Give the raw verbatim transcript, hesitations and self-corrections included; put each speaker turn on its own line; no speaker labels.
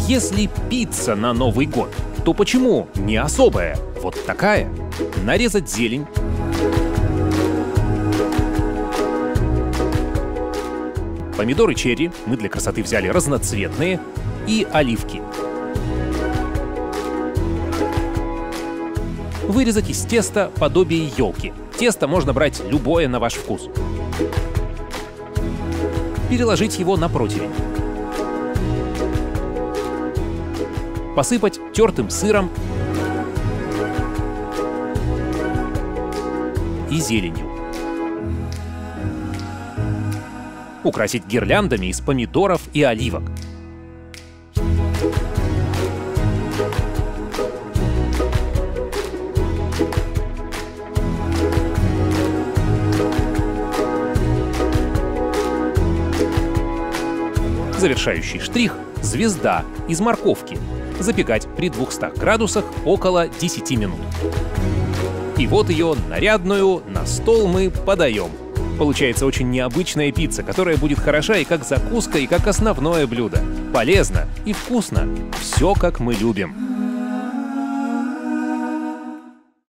Если пицца на Новый год, то почему не особая, вот такая? Нарезать зелень, помидоры черри, мы для красоты взяли разноцветные, и оливки. Вырезать из теста подобие елки. Тесто можно брать любое на ваш вкус. Переложить его на противень. Посыпать тертым сыром и зеленью. Украсить гирляндами из помидоров и оливок. Завершающий штрих — звезда из морковки. Запекать при двухстах градусах около десяти минут. И вот ее нарядную на стол мы подаем. Получается очень необычная пицца, которая будет хороша и как закуска, и как основное блюдо. Полезно и вкусно. Все, как мы любим.